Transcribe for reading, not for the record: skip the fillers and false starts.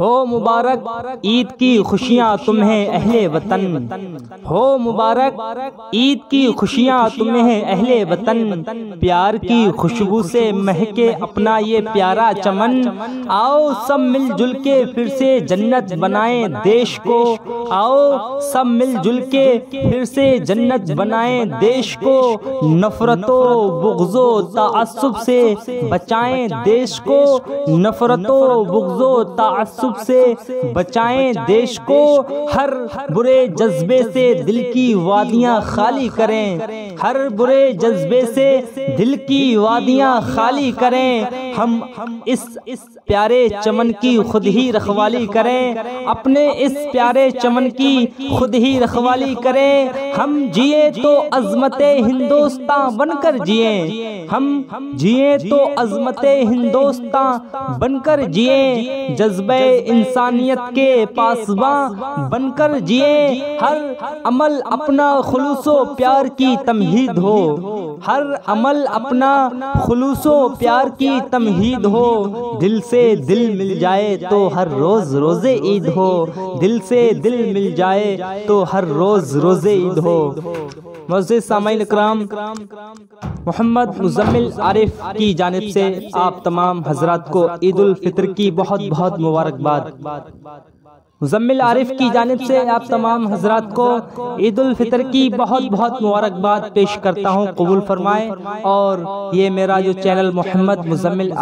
हो मुबारक ईद की खुशियाँ तुम्हें अहले वतन। हो मुबारक ईद की खुशियाँ तुम्हें अहले वतन। प्यार की खुशबू से महके अपना ये प्यारा चमन। आओ सब मिलजुल के फिर से जन्नत बनाएं देश को। आओ सब मिलजुल के फिर से जन्नत बनाएं देश को। नफरतो बुग़्ज़ो ताअस्सुब से बचाएं देश को। नफरतो बुग़्ज़ो ताअस्सुब से बचाएं देश को। हर बुरे जज्बे से दिल की वादियां खाली करें। हर बुरे जज्बे से दिल की वादियां खाली करें। हम इस प्यारे चमन की खुद ही रखवाली करें। अपने इस प्यारे चमन की खुद ही रखवाली करें। हम जिए तो अज़मते हिंदुस्तान बनकर जिए। हम जिए तो अज़मते हिंदुस्तान बनकर जिए। जज्बे इंसानियत के पासबां बनकर जिए। हर अमल अपना खुलूसो प्यार की तमहीद हो। हर अमल अपना खुलूसो प्यार की तमहीद हो। दिल से दिल मिल जाए तो हर रोज रोजे ईद हो। दिल से दिल मिल जाए तो हर रोज रोजे ईद हो। मुअज़्ज़िज़ सामाईन इकराम, मोहम्मद मुज़म्मिल आरिफ की जानिब से आप तमाम हजरात को ईद उल फितर की बहुत बहुत मुबारकबाद। मुज़म्मिल आरिफ की जानिब से आप तमाम हजरात को ईद उल फितर की बहुत बहुत मुबारकबाद पेश करता हूँ। कबूल फरमाएं। और ये मेरा जो चैनल मोहम्मद मुज़म्मिल